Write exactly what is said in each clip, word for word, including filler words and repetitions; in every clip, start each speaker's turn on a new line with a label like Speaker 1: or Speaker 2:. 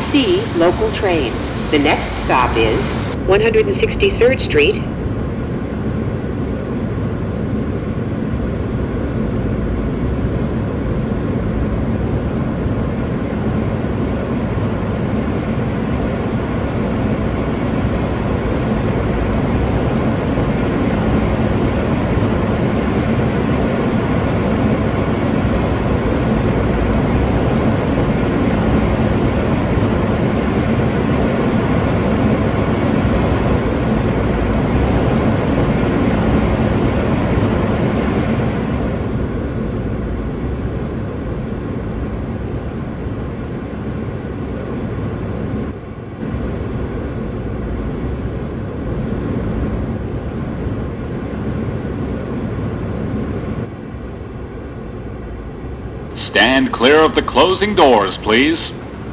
Speaker 1: C local train. The next stop is one hundred sixty-third Street.
Speaker 2: Stand clear of the closing doors, please.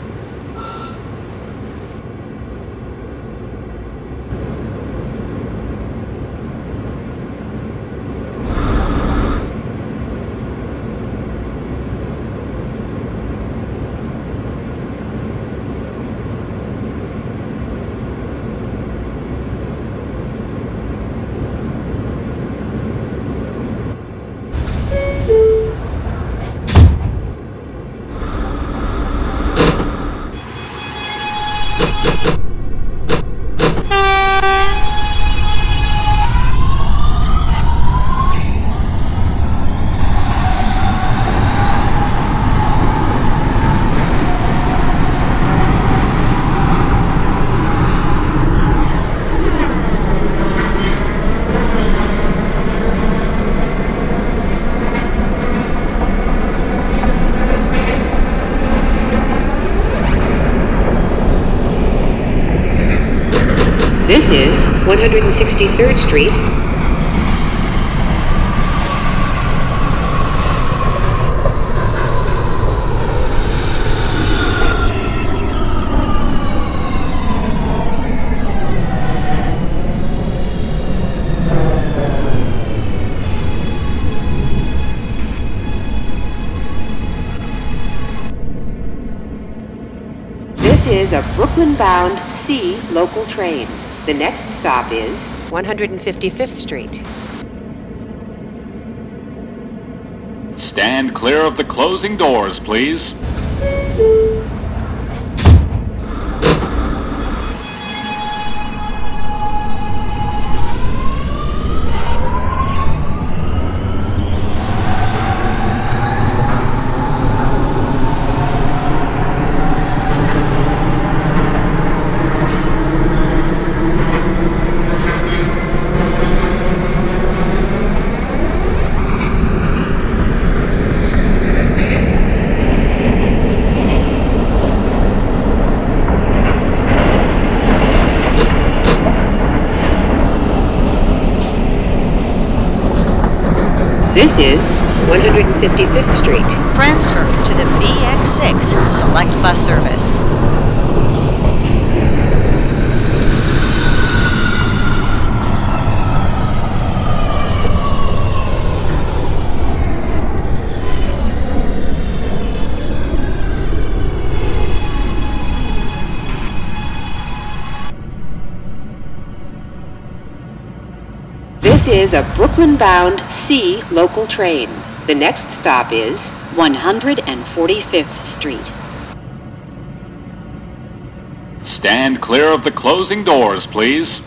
Speaker 2: This is one hundred sixty-third Street. This is a Brooklyn-bound C local train. The next stop is one hundred fifty-fifth Street. Stand clear of the closing doors, please.
Speaker 1: This is one hundred fifty-fifth Street.
Speaker 3: Transfer to the B X six Select Bus Service.
Speaker 1: This is a Brooklyn-bound C local train. The next stop is one hundred forty-fifth Street.
Speaker 2: Stand clear of the closing doors, please.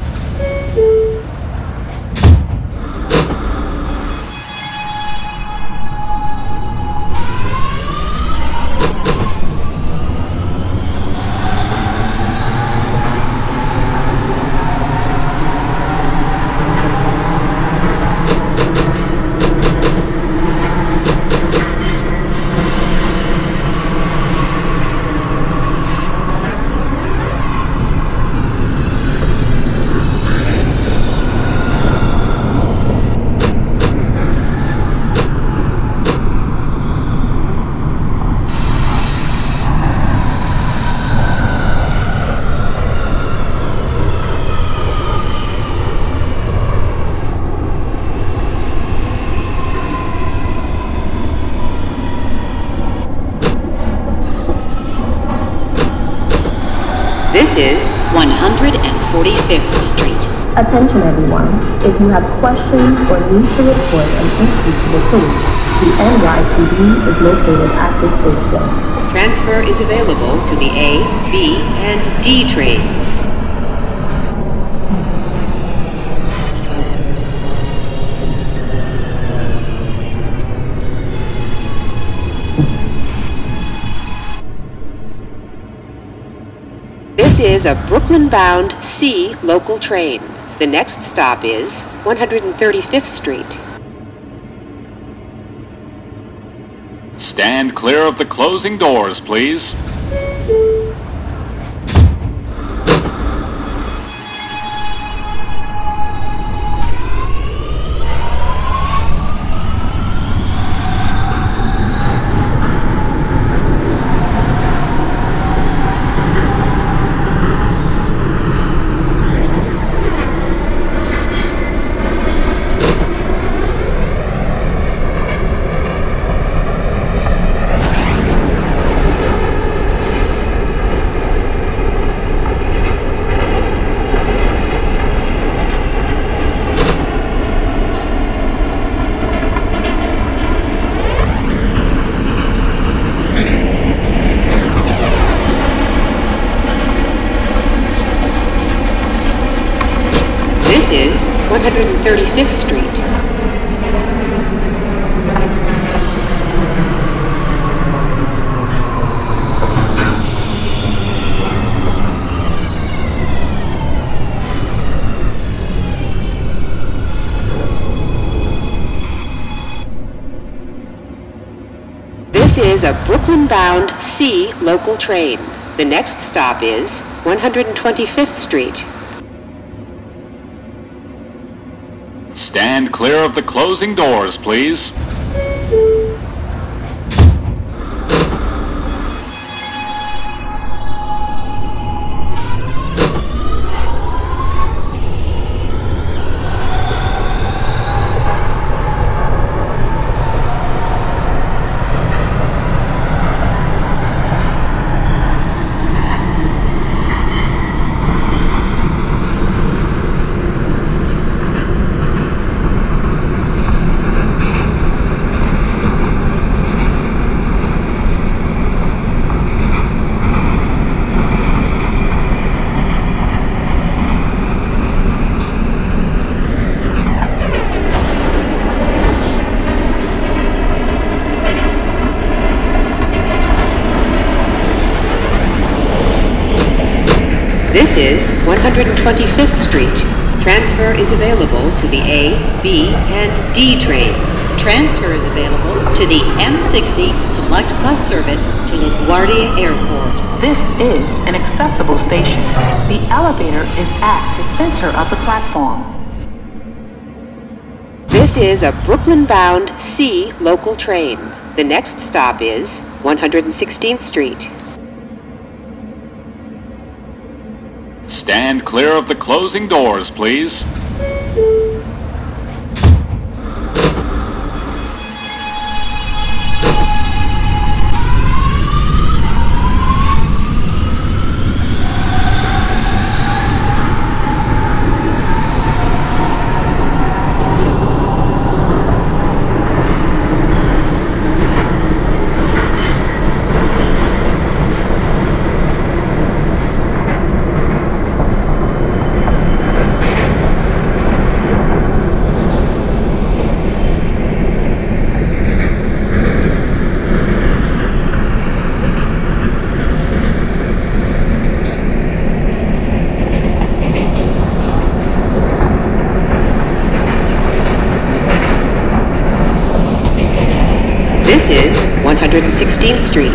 Speaker 1: forty-fifth Street.
Speaker 4: Attention everyone, if you have questions or need to report an issue to the police, the N Y P D is located at this station.
Speaker 1: Transfer is available to the A, B, and D trains. This is a Brooklyn-bound C local train. The next stop is one hundred thirty-fifth Street.
Speaker 5: Stand clear of the closing doors, please.
Speaker 1: This is one hundred thirty-fifth Street. This is a Brooklyn-bound C local train. The next stop is one hundred twenty-fifth Street.
Speaker 5: Stand clear of the closing doors, please.
Speaker 1: This is one hundred twenty-fifth Street. Transfer is available to the A, B, and D trains. Transfer is available to the M sixty Select Bus Service to LaGuardia Airport.
Speaker 2: This is an accessible station. The elevator is at the center of the platform.
Speaker 1: This is a Brooklyn-bound C local train. The next stop is one hundred sixteenth Street.
Speaker 5: Stand clear of the closing doors, please.
Speaker 1: This is one hundred sixteenth Street.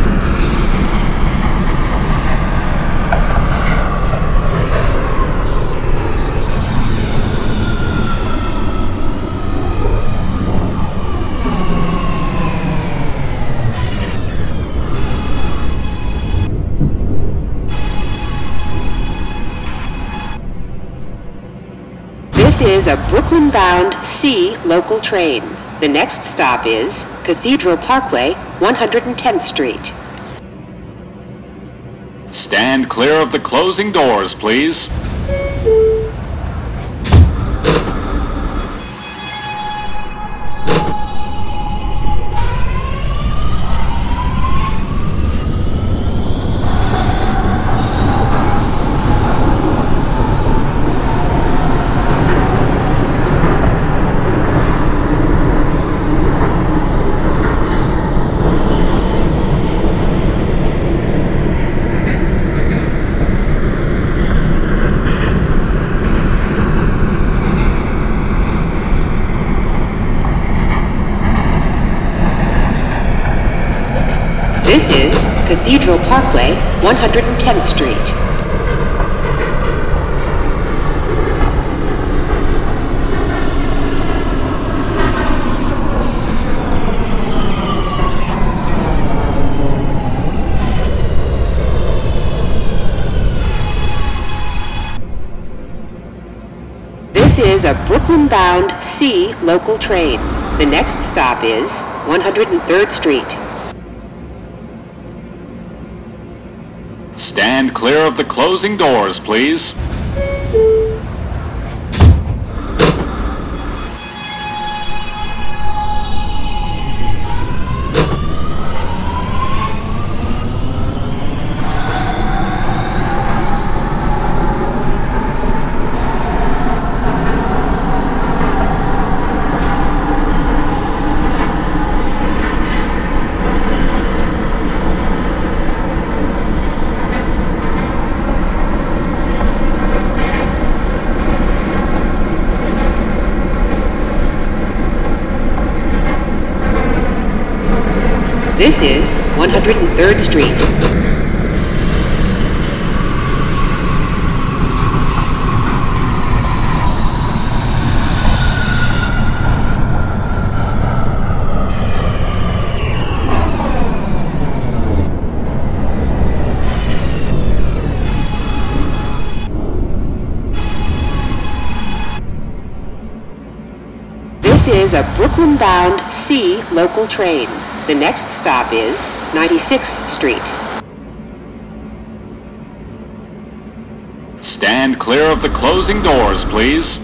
Speaker 1: This is a Brooklyn-bound C local train. The next stop is Cathedral Parkway, one hundred tenth Street.
Speaker 5: Stand clear of the closing doors, please.
Speaker 2: Cathedral Parkway, one hundred tenth Street. This is a Brooklyn-bound C local train. The next stop is one hundred third Street.
Speaker 5: Stand clear of the closing doors, please.
Speaker 2: This is one hundred third Street. This is a Brooklyn-bound C local train. The next stop is ninety-sixth Street.
Speaker 5: Stand clear of the closing doors, please.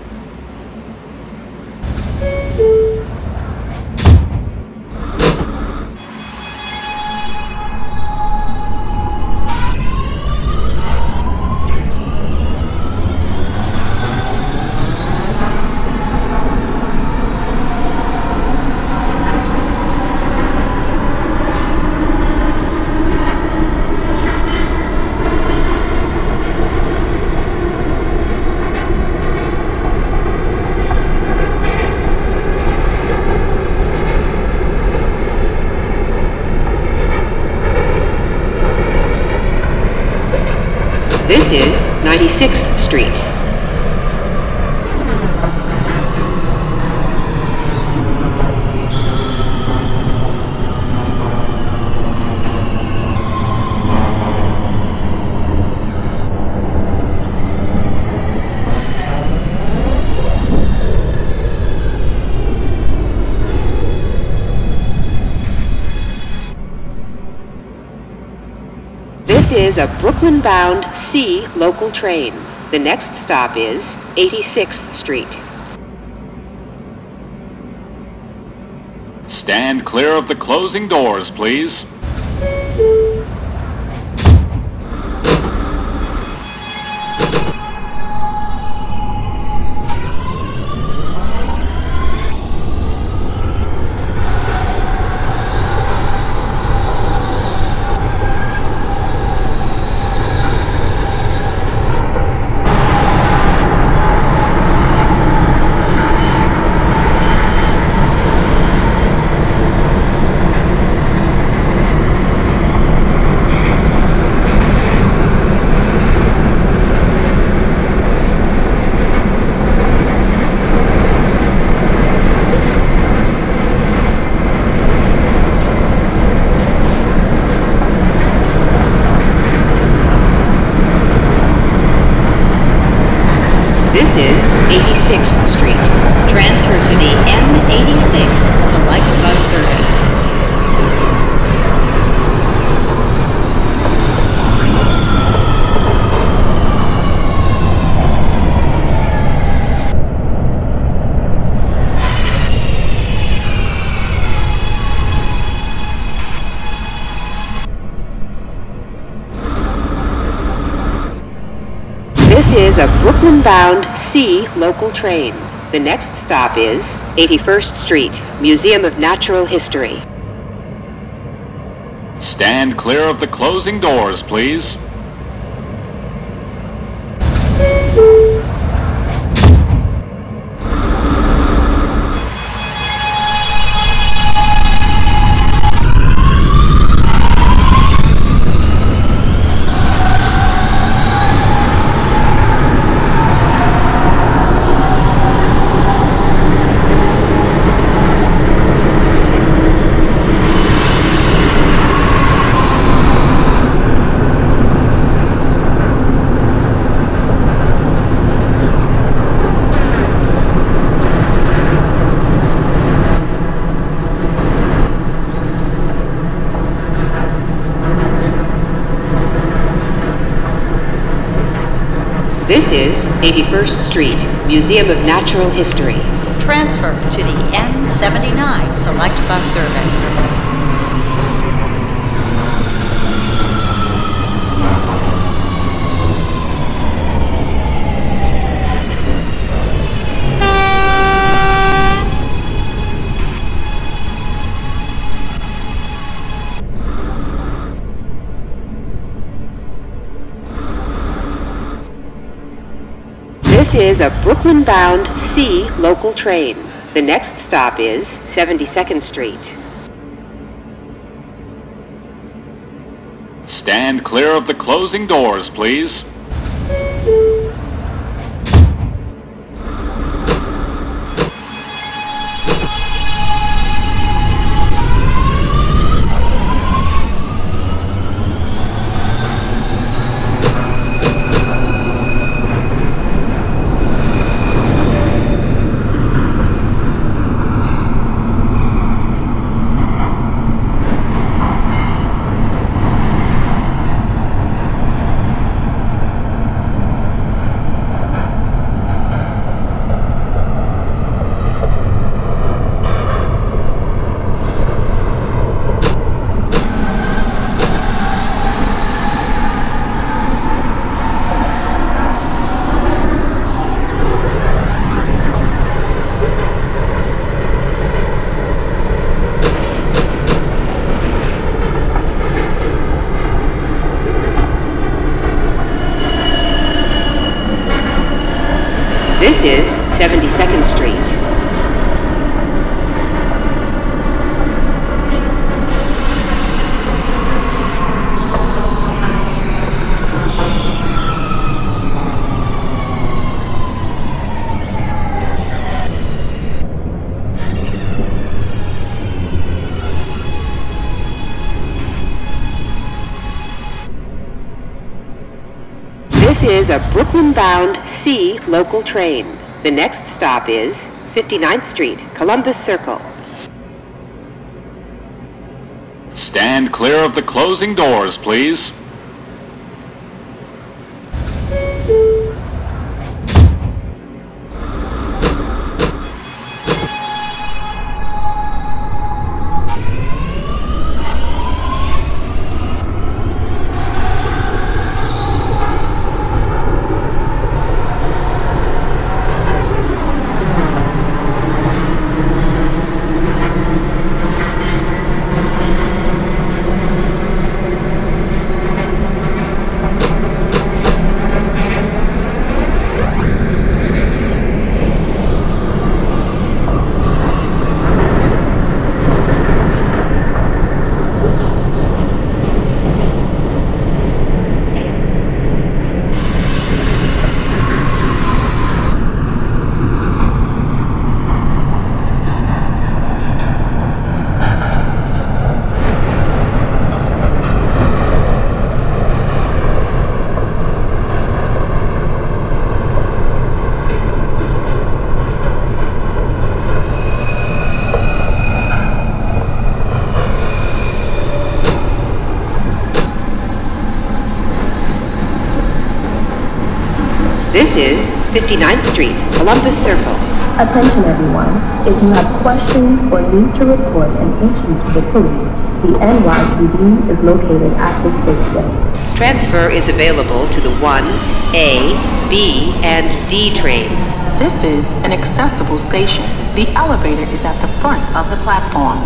Speaker 2: This is ninety-sixth Street. This is a Brooklyn-bound C local train. The next stop is eighty-sixth Street.
Speaker 5: Stand clear of the closing doors, please.
Speaker 2: This is eighty-sixth Street.
Speaker 1: Transfer to the M eighty-six Select Bus Service.
Speaker 2: This is a Brooklyn-bound C local train. The next stop is eighty-first Street, Museum of Natural History.
Speaker 5: Stand clear of the closing doors, please.
Speaker 2: This is eighty-first Street, Museum of Natural History.
Speaker 3: Transfer to the M seventy-nine Select Bus Service.
Speaker 2: This is a Brooklyn-bound C local train. The next stop is seventy-second Street.
Speaker 5: Stand clear of the closing doors, please.
Speaker 2: This is seventy-second Street. This is a Brooklyn-bound C local train. The next stop is fifty-ninth Street, Columbus Circle.
Speaker 5: Stand clear of the closing doors, please.
Speaker 2: This is fifty-ninth Street, Columbus Circle.
Speaker 4: Attention everyone, if you have questions or need to report an issue to the police, the N Y P D is located at this station.
Speaker 2: Transfer is available to the one, A, B, and D trains.
Speaker 6: This is an accessible station. The elevator is at the front of the platform.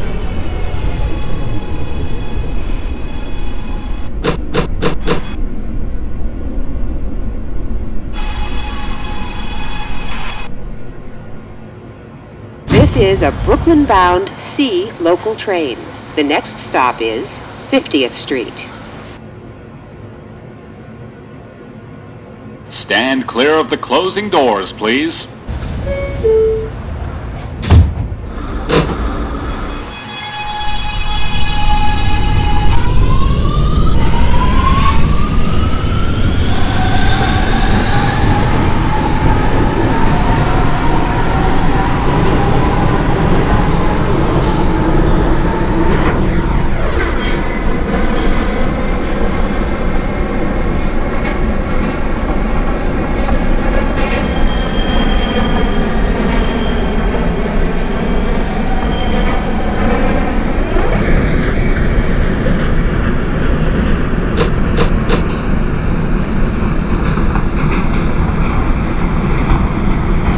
Speaker 2: This is a Brooklyn-bound C local train. The next stop is fiftieth Street.
Speaker 5: Stand clear of the closing doors, please.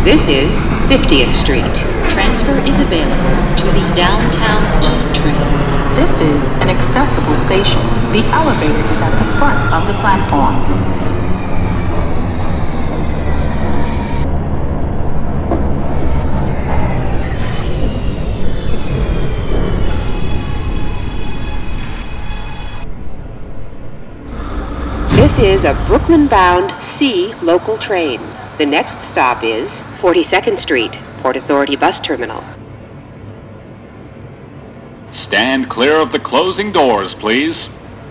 Speaker 2: This is fiftieth Street.
Speaker 3: Transfer is available to the downtown E train.
Speaker 6: This is an accessible station. The elevator is at the front of the platform.
Speaker 2: This is a Brooklyn-bound C local train. The next stop is forty-second Street, Port Authority Bus Terminal.
Speaker 5: Stand clear of the closing doors, please.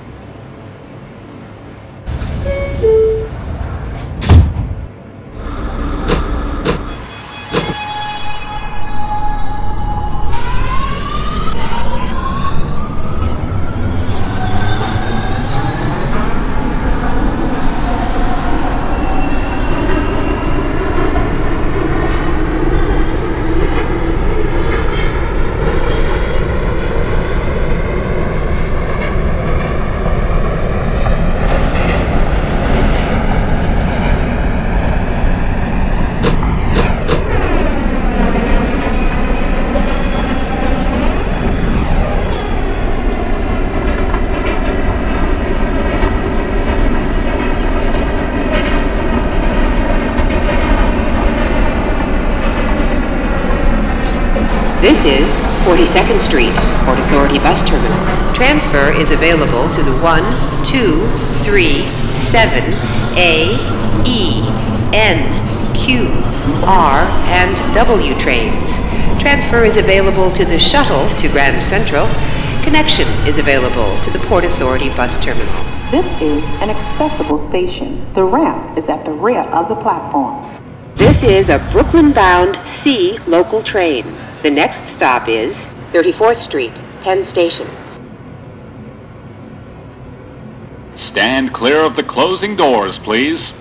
Speaker 2: This is forty-second Street, Port Authority Bus Terminal. Transfer is available to the one, two, three, seven, A, E, N, Q, R, and W trains. Transfer is available to the shuttle to Grand Central. Connection is available to the Port Authority Bus Terminal.
Speaker 6: This is an accessible station. The ramp is at the rear of the platform.
Speaker 2: This is a Brooklyn-bound C local train. The next stop is thirty-fourth Street, Penn Station.
Speaker 5: Stand clear of the closing doors, please.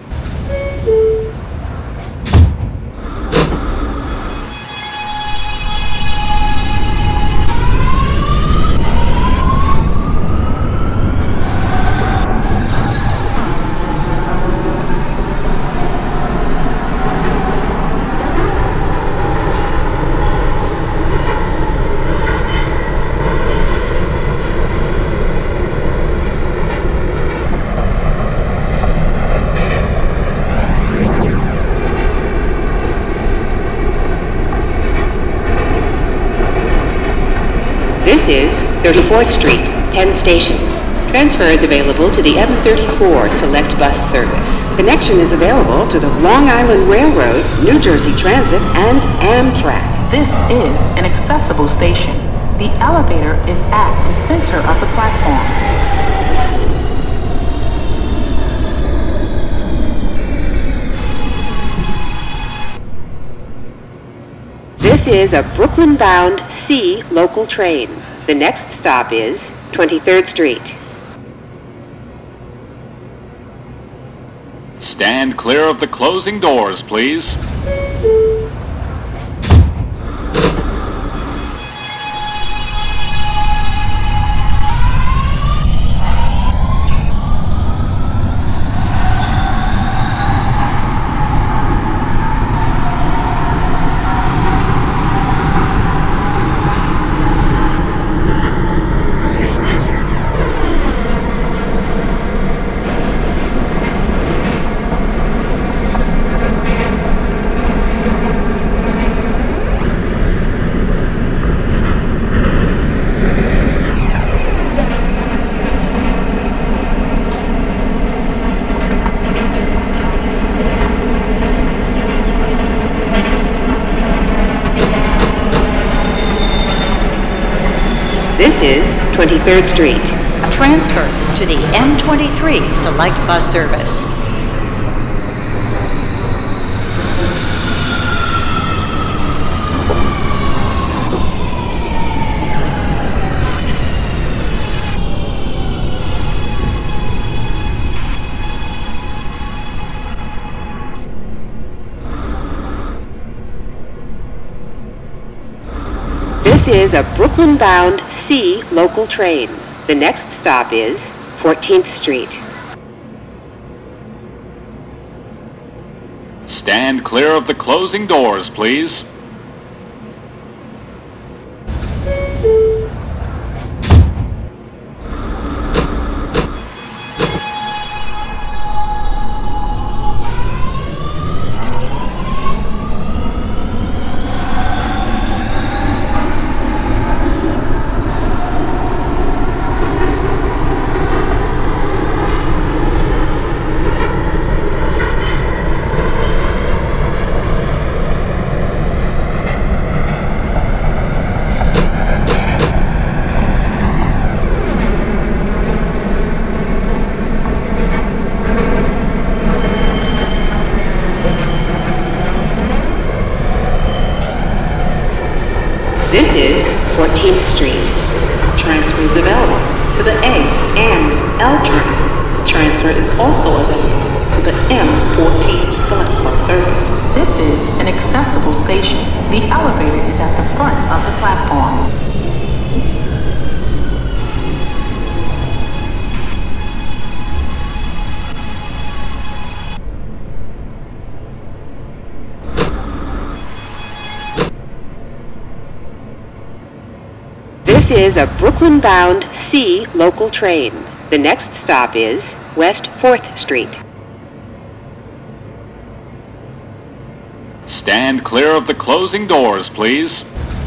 Speaker 2: This is thirty-fourth Street, Penn Station. Transfer is available to the M thirty-four Select Bus Service. Connection is available to the Long Island Railroad, New Jersey Transit, and Amtrak.
Speaker 6: This is an accessible station. The elevator is at the center of the platform.
Speaker 2: This is a Brooklyn-bound C local train. The next stop is twenty-third Street.
Speaker 5: Stand clear of the closing doors, please.
Speaker 2: This is twenty-third Street.
Speaker 3: Transfer to the M twenty-three Select Bus Service.
Speaker 2: This is a Brooklyn-bound C local train. The next stop is fourteenth Street.
Speaker 5: Stand clear of the closing doors, please.
Speaker 2: This is fourteenth Street.
Speaker 7: Transfer is available to the A and L trains. Transfer is also available to the M fourteen Select Bus service.
Speaker 6: This is an accessible station. The elevator is at the front of the platform.
Speaker 2: This is a Brooklyn-bound C local train. The next stop is West fourth Street.
Speaker 5: Stand clear of the closing doors, please.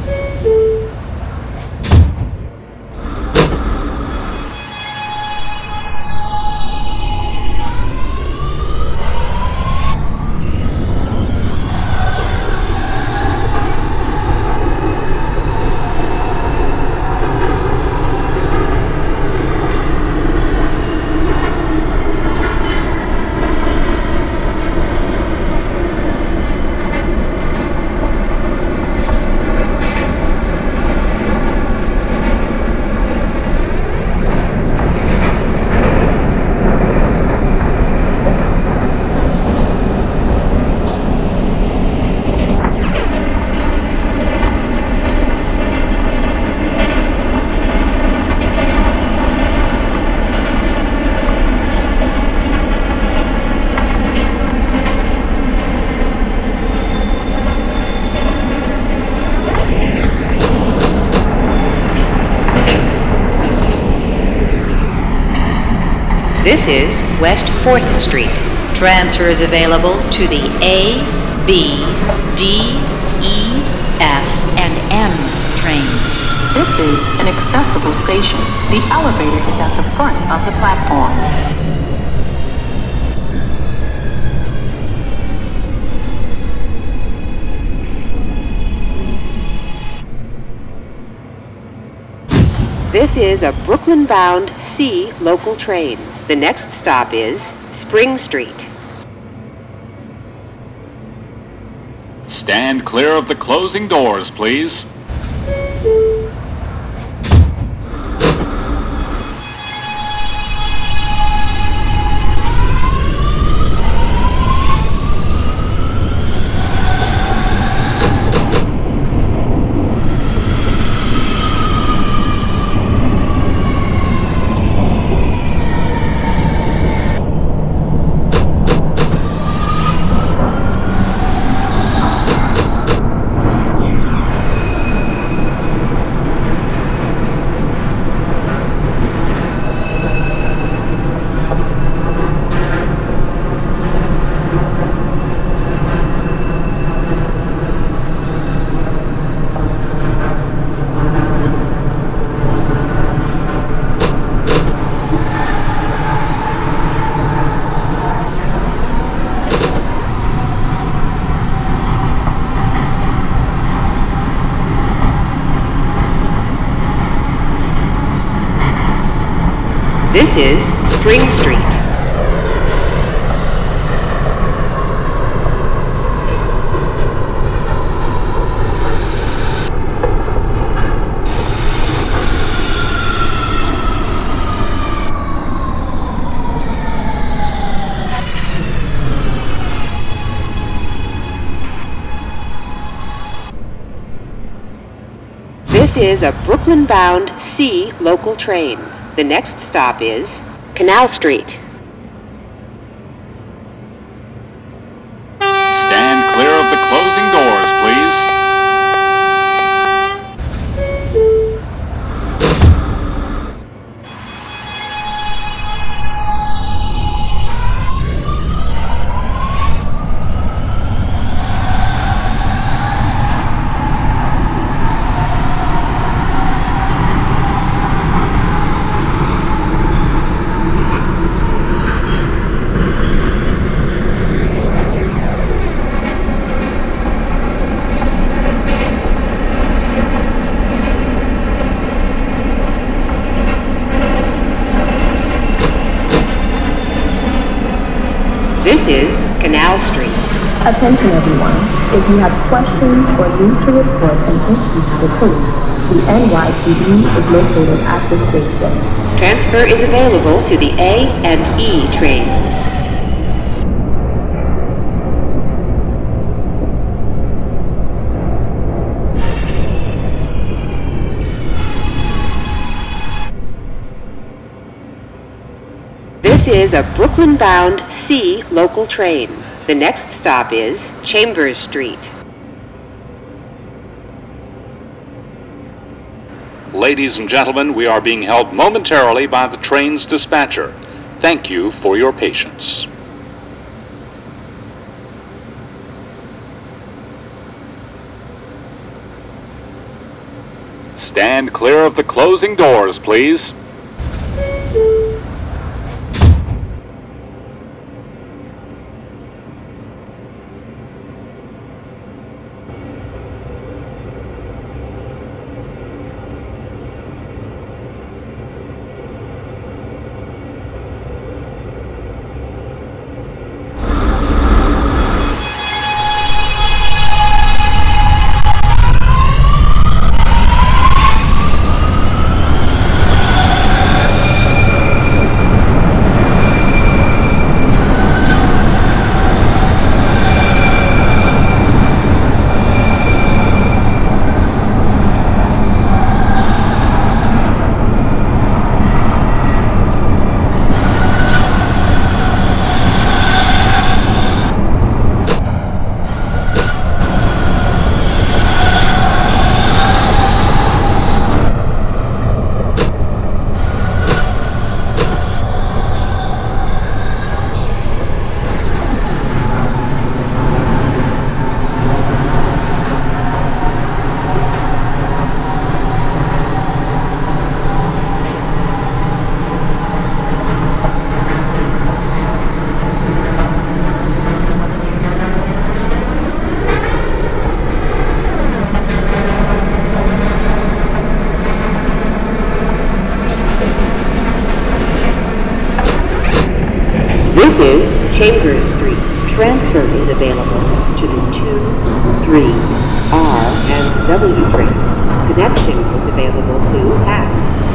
Speaker 2: This is West fourth Street.
Speaker 3: Transfer is available to the A, B, D, E, F, and M trains.
Speaker 6: This is an accessible station. The elevator is at the front of the platform.
Speaker 2: This is a Brooklyn-bound C local train. The next stop is Spring Street.
Speaker 5: Stand clear of the closing doors, please.
Speaker 2: This is Spring Street. This is a Brooklyn-bound C local train. The next stop is Canal Street. This is Canal Street.
Speaker 4: Attention everyone, if you have questions or need to report an issue to the police, the N Y P D is located at the station.
Speaker 2: Transfer is available to the A and E trains. This is a Brooklyn-bound C local train. The next stop is Chambers Street.
Speaker 8: Ladies and gentlemen, we are being held momentarily by the train's dispatcher. Thank you for your patience. Stand clear of the closing doors, please.
Speaker 2: This is Chambers Street. Transfer is available to the two, three, R, and W trains. Connection is available to F.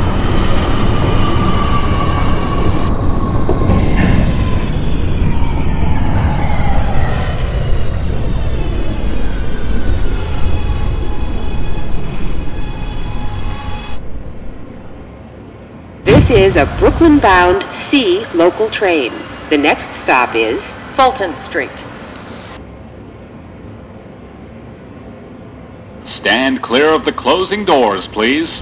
Speaker 2: This is a Brooklyn-bound C local train. The next stop is Fulton Street.
Speaker 5: Stand clear of the closing doors, please.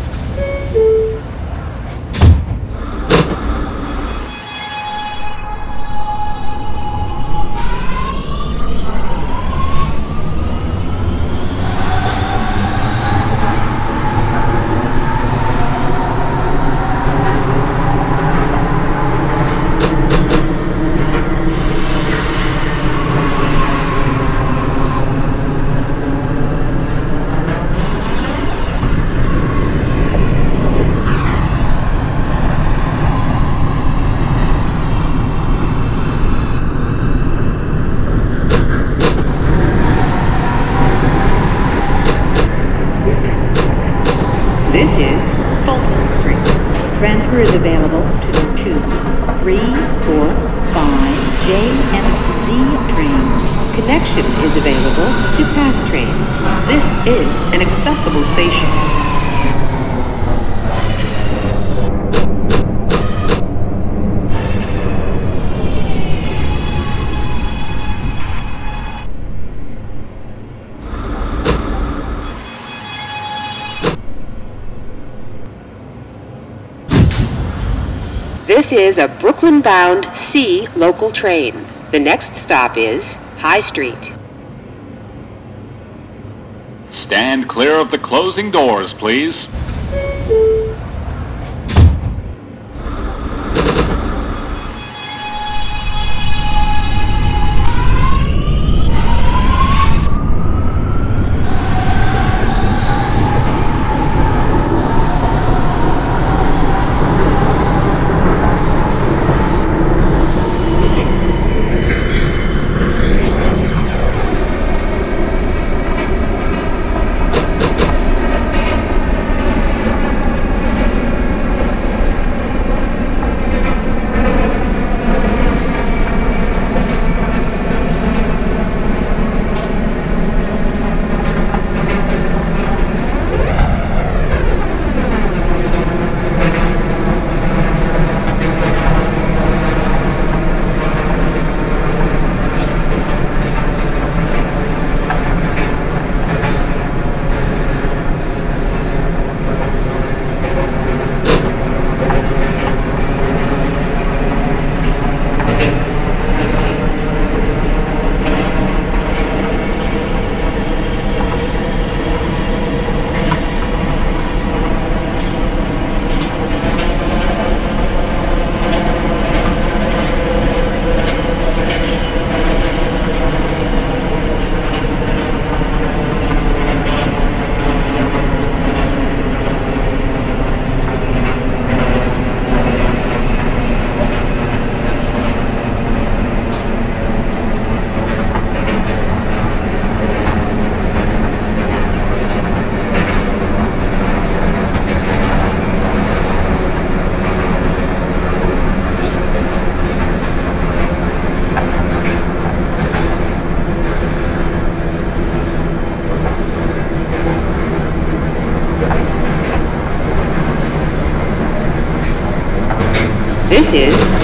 Speaker 1: This is Fulton Street. Transfer is available to the two, three, four, five, J, and Z trains. Connection is available to PATH trains. This is an accessible station.
Speaker 2: This is a Brooklyn-bound C local train. The next stop is High Street.
Speaker 5: Stand clear of the closing doors, please.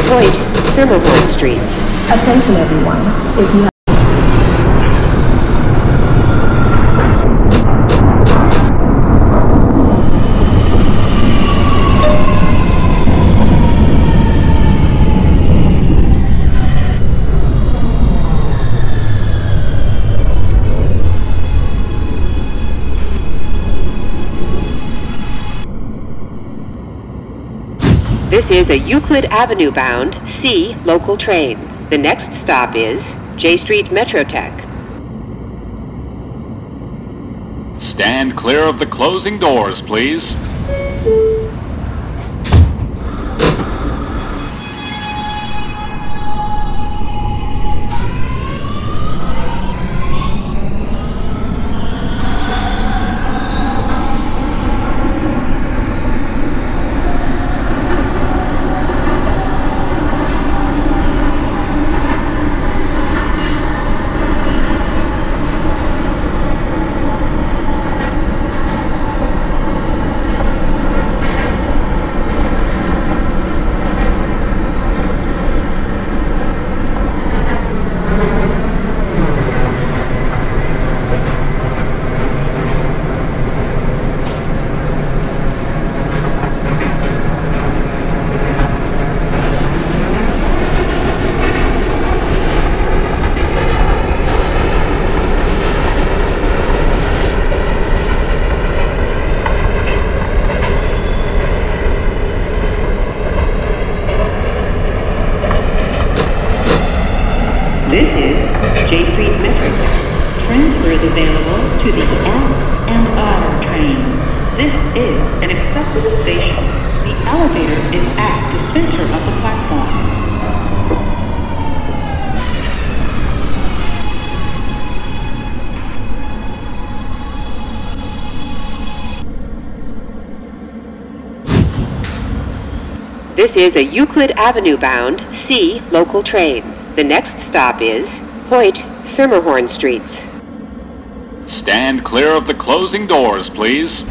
Speaker 2: Hoyt, Schermerhorn Streets.
Speaker 4: Attention everyone, if you have
Speaker 2: This is a Euclid Avenue bound C local train. The next stop is J Street Metrotech.
Speaker 5: Stand clear of the closing doors, please.
Speaker 1: This is J Street Metrotech. Transfer is available to the F and R train. This is an accessible station. The elevator is at the center of the platform.
Speaker 2: This is a Euclid Avenue bound C local train. The next stop is Hoyt, Schermerhorn Streets.
Speaker 5: Stand clear of the closing doors, please.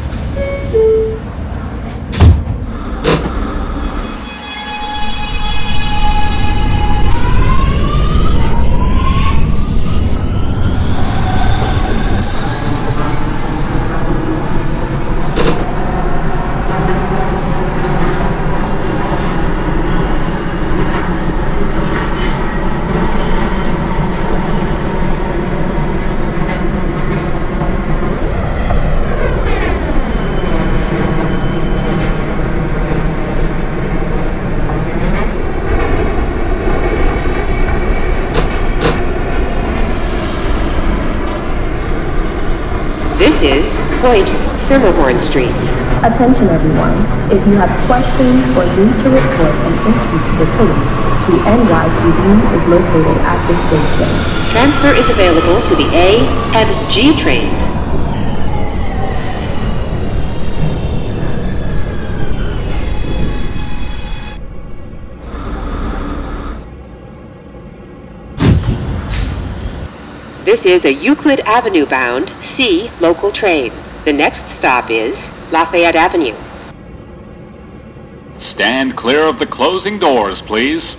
Speaker 2: This is Hoyt, Schermerhorn Streets.
Speaker 4: Attention everyone, if you have questions or need to report an issue to the police, the N Y C D is located at this station.
Speaker 2: Transfer is available to the A and G trains. This is a Euclid Avenue bound C local train. The next stop is Lafayette Avenue.
Speaker 5: Stand clear of the closing doors, please.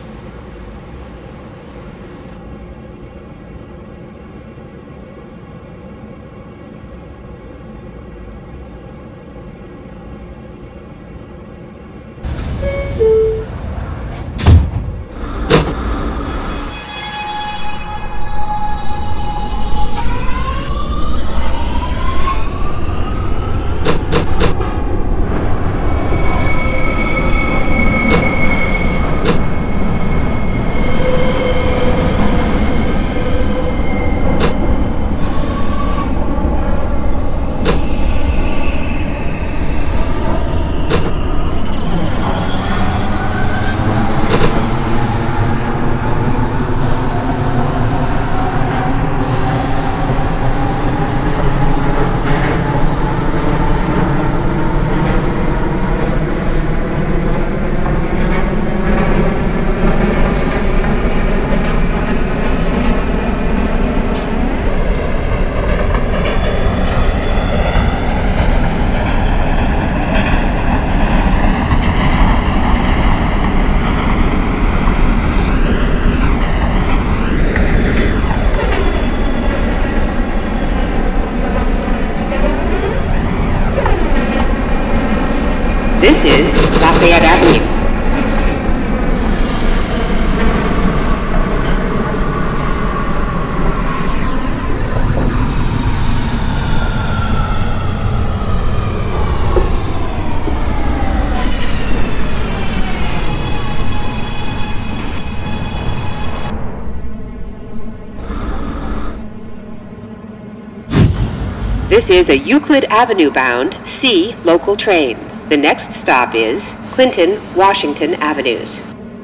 Speaker 2: This is a Euclid Avenue-bound C local train. The next stop is Clinton, Washington Avenues.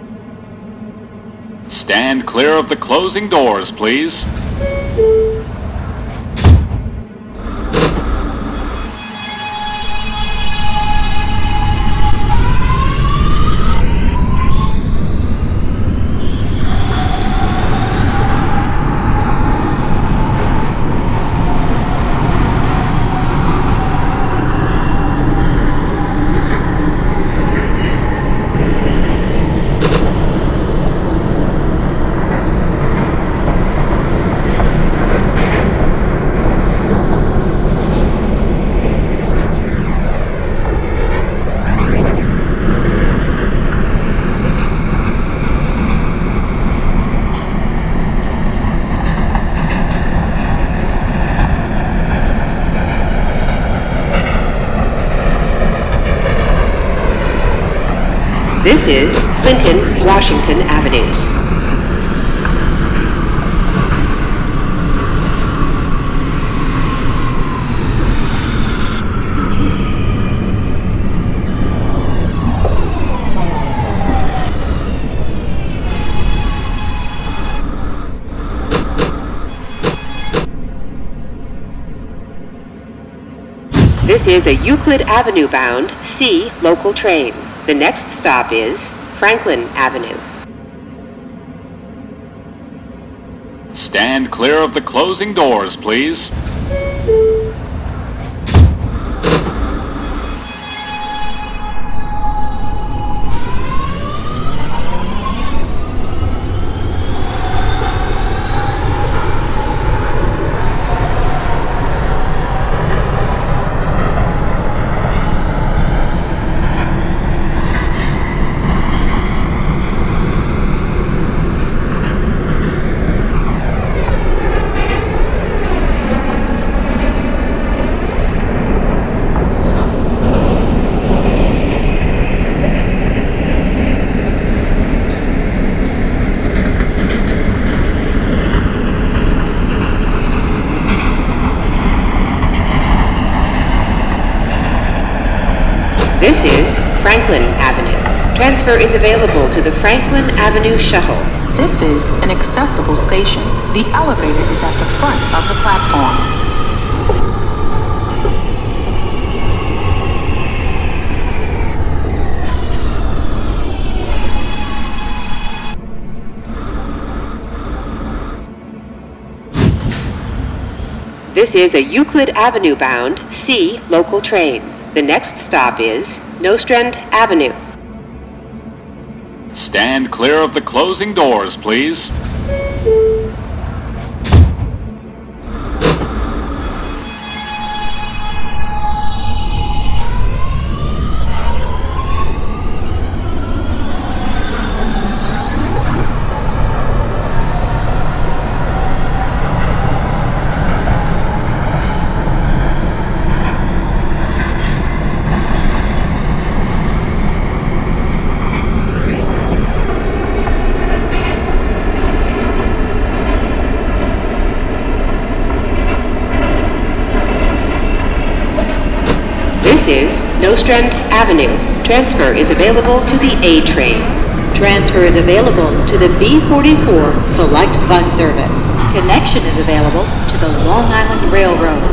Speaker 5: Stand clear of the closing doors, please.
Speaker 2: This is Clinton, Washington Avenues. This is a Euclid Avenue-bound C local train. The next stop is Franklin Avenue.
Speaker 5: Stand clear of the closing doors, please.
Speaker 2: This is Franklin Avenue. Transfer is available to the Franklin Avenue shuttle.
Speaker 6: This is an accessible station. The elevator is at the front of the platform.
Speaker 2: This is a Euclid Avenue-bound C local train. The next stop is Nostrand Avenue.
Speaker 5: Stand clear of the closing doors, please.
Speaker 2: This is Nostrand Avenue. Transfer is available to the A train.
Speaker 3: Transfer is available to the B forty-four Select Bus Service. Connection is available to the Long Island Railroad.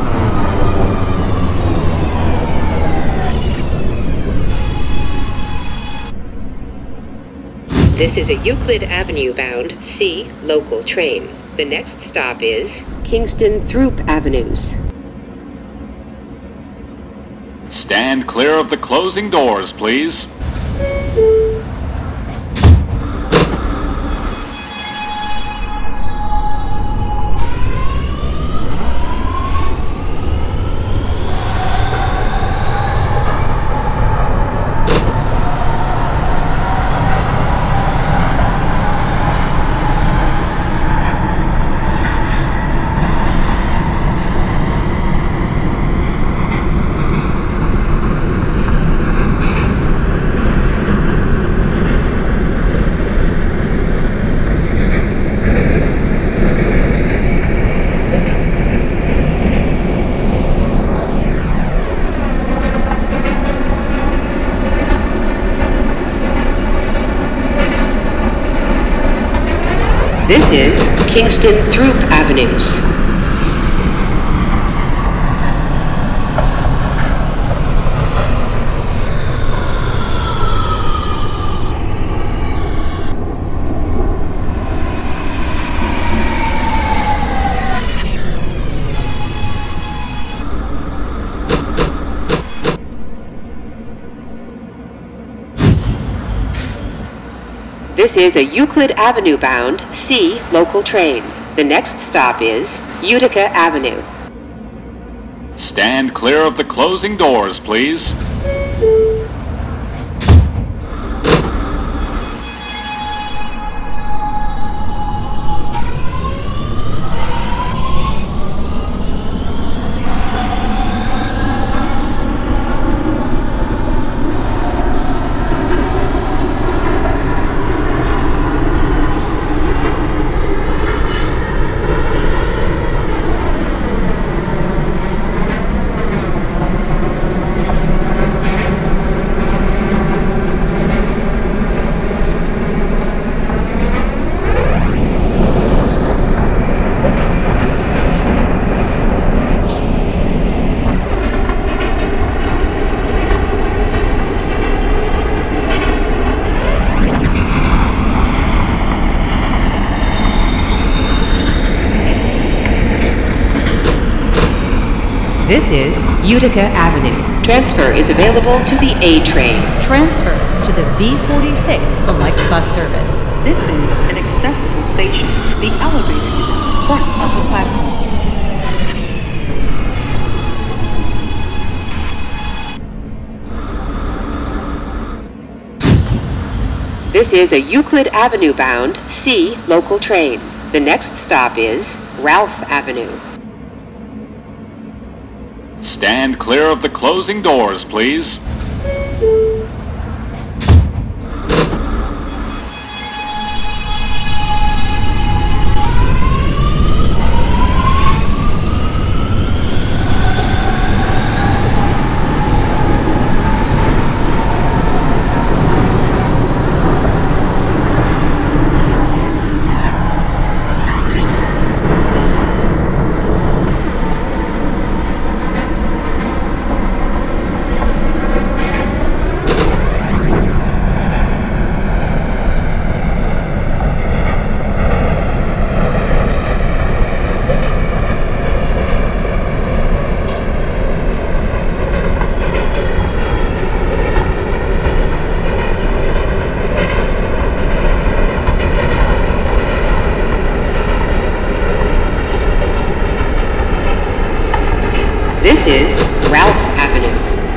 Speaker 2: This is a Euclid Avenue-bound C local train. The next stop is Kingston Throop Avenues.
Speaker 5: Stand clear of the closing doors, please.
Speaker 2: This is Kingston Throop Avenues. This is a Euclid Avenue bound C local train. The next stop is Utica Avenue.
Speaker 5: Stand clear of the closing doors, please.
Speaker 2: This is Utica Avenue. Transfer is available to the A train.
Speaker 3: Transfer to the B forty-six Select Bus Service.
Speaker 7: This is an accessible station. The elevator is at the front of the platform.
Speaker 2: This is a Euclid Avenue bound C local train. The next stop is Ralph Avenue.
Speaker 5: Stand clear of the closing doors, please.
Speaker 2: This is Ralph Avenue.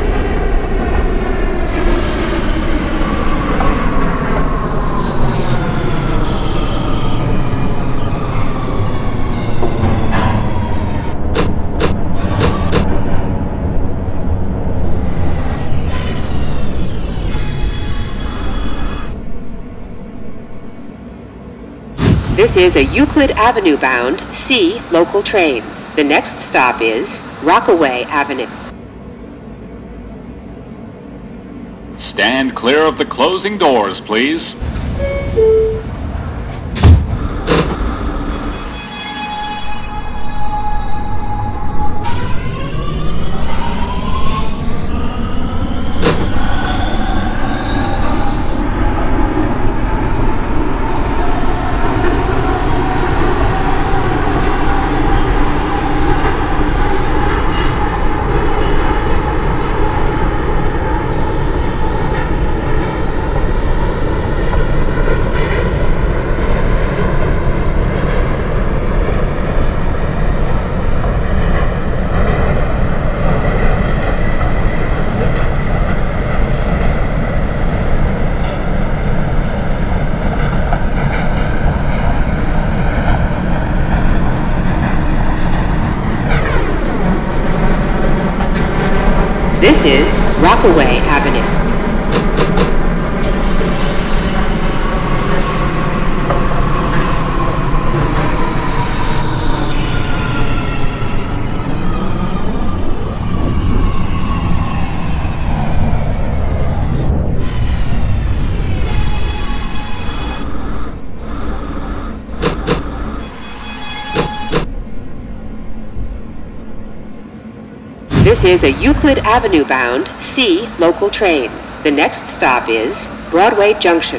Speaker 2: This is a Euclid Avenue bound C local train. The next stop is Rockaway Avenue.
Speaker 5: Stand clear of the closing doors, please.
Speaker 2: This is Rockaway Avenue. This is a Euclid Avenue bound C local train. The next stop is Broadway Junction.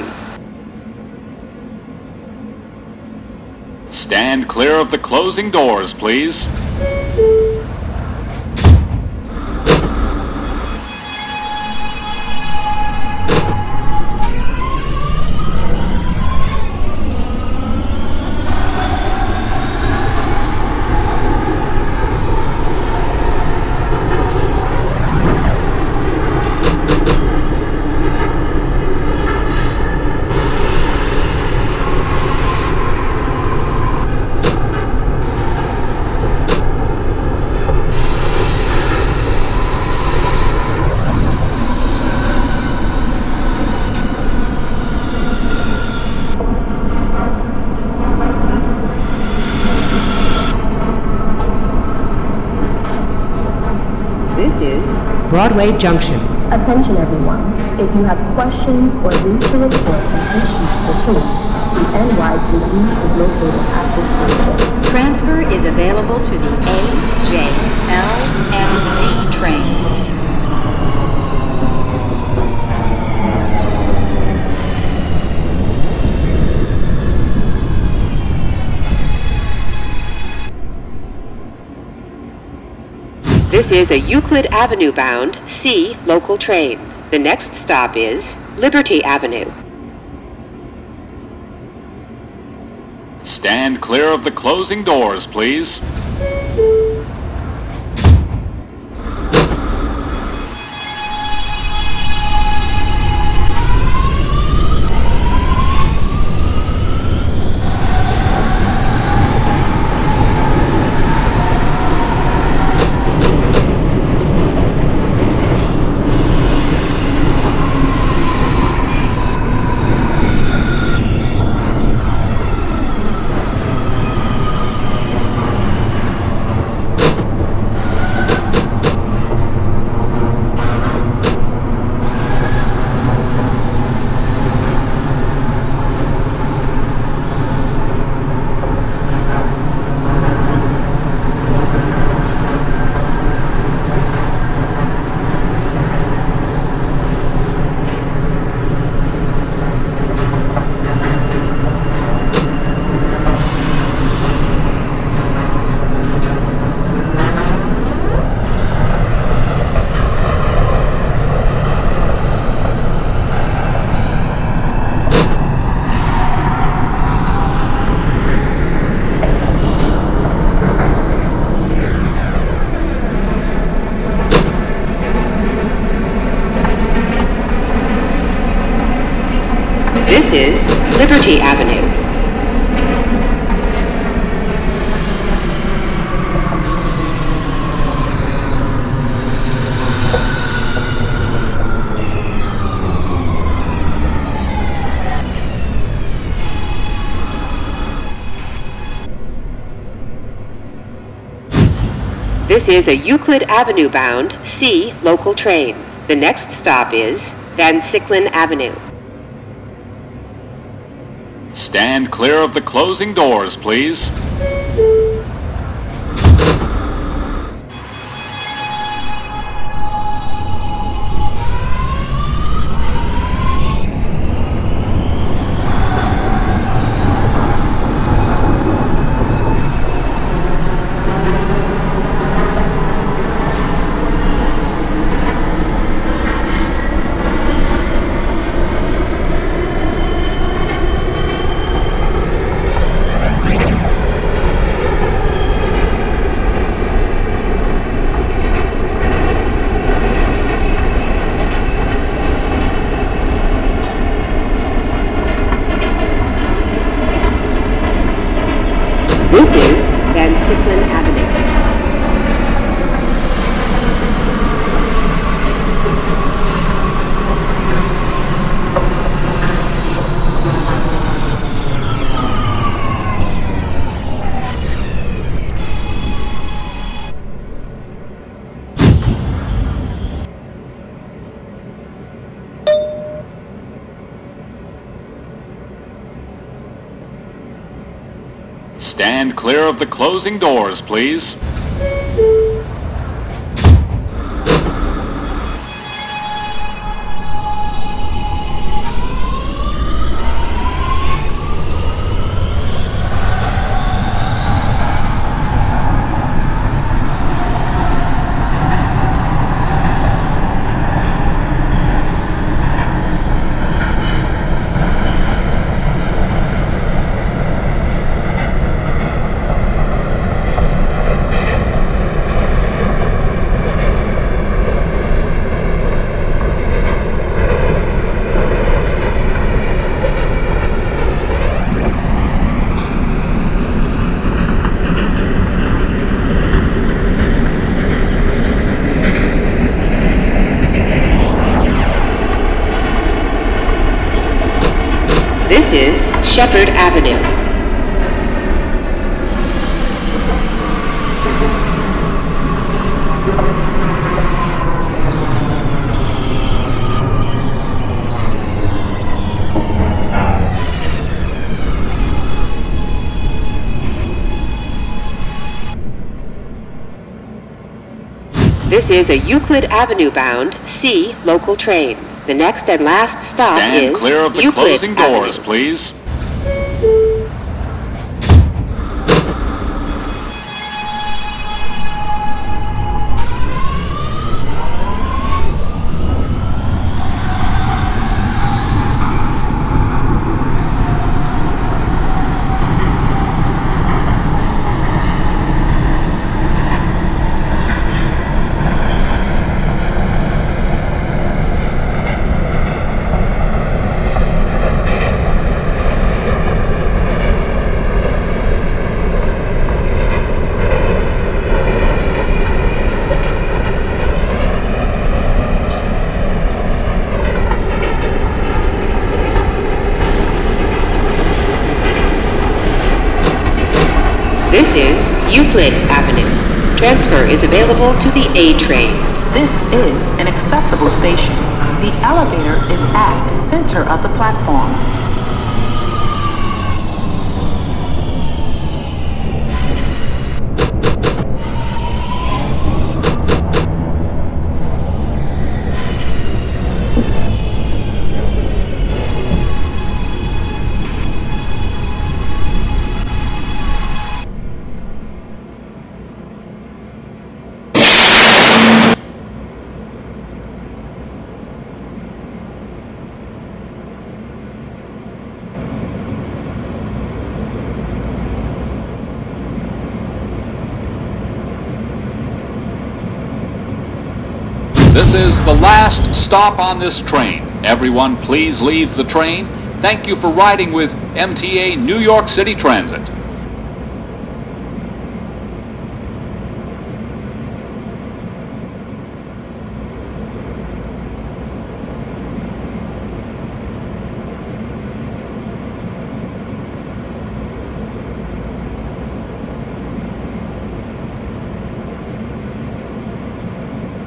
Speaker 5: Stand clear of the closing doors, please.
Speaker 2: Broadway Junction.
Speaker 4: Attention everyone. If you have questions or need to report an issue to the police, the N Y P D is located at this station.
Speaker 3: Transfer is available to the A, J, L, and D trains.
Speaker 2: This is a Euclid Avenue bound C local train. The next stop is Liberty Avenue.
Speaker 5: Stand clear of the closing doors, please.
Speaker 2: This is Liberty Avenue. This is a Euclid Avenue bound C local train. The next stop is Van Siclen Avenue.
Speaker 5: Stand clear of the closing doors, please.
Speaker 2: This is Van Siclen Avenue.
Speaker 5: Stand clear of the closing doors, please.
Speaker 2: This is Shepherd Avenue. This is a Euclid Avenue bound C local train. The next and last stop
Speaker 5: Stand
Speaker 2: is
Speaker 5: clear of the
Speaker 2: Euclid
Speaker 5: closing doors,
Speaker 2: Avenue.
Speaker 5: please.
Speaker 2: This is Euclid Avenue. Transfer is available to the A train.
Speaker 6: This is an accessible station. The elevator is at the center of the platform.
Speaker 5: This is the last stop on this train. Everyone please leave the train. Thank you for riding with M T A New York City Transit.